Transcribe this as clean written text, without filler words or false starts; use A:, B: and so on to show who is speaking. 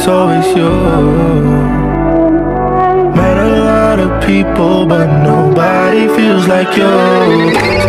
A: it's always you. Met a lot of people, but nobody feels like you.